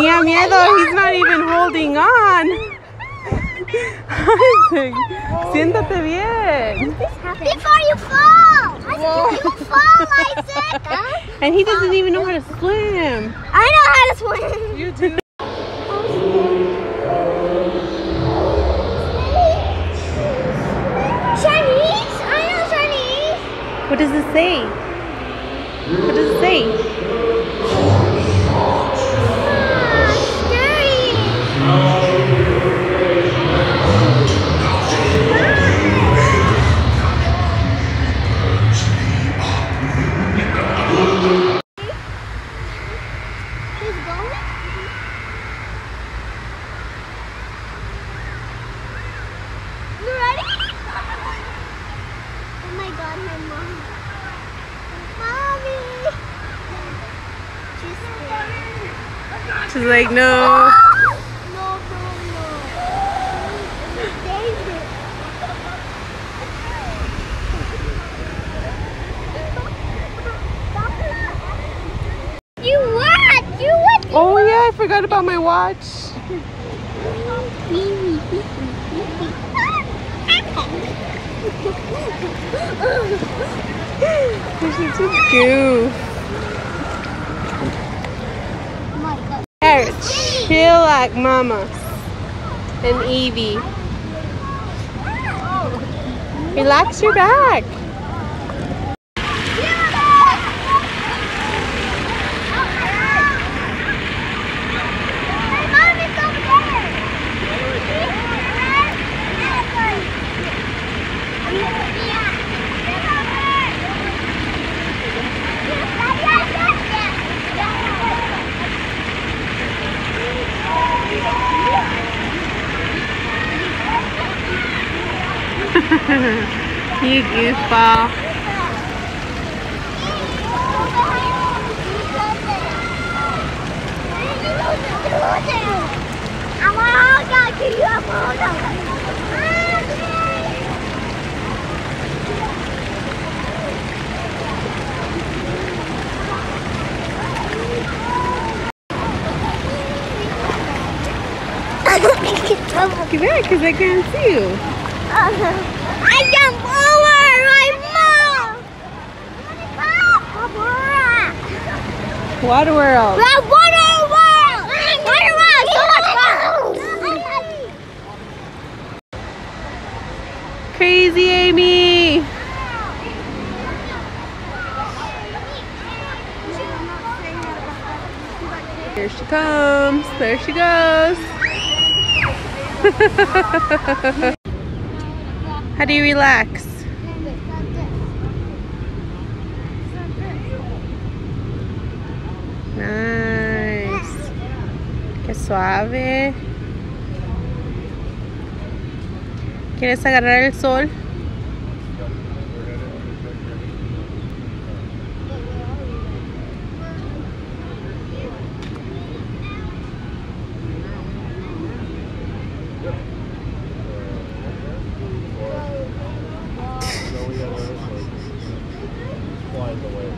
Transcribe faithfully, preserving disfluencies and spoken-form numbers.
Tenía miedo. He's not even holding on. Isaac, siéntate bien. Before you fall. Whoa. You fall, Isaac. And he doesn't even know how to swim. I know how to swim. You do. Chinese? I know Chinese. What does it say? What does it say? Ah, scary. He's going? You ready? Oh my god, my mom. Mommy! She's scared. She's like, no. No, no, no. It's dangerous. You what? You what? Oh yeah, I forgot about my watch. You're such a goof. Here, chill like mama and Evie. Relax your back. You goofball. Get back, because I can't see you. I jump over my mom. Water World. Water World. Water World. So much fun. Crazy Amy. Here she comes. There she goes. How do you relax? Nice. Qué suave. ¿Quieres agarrar el sol? Fly the way.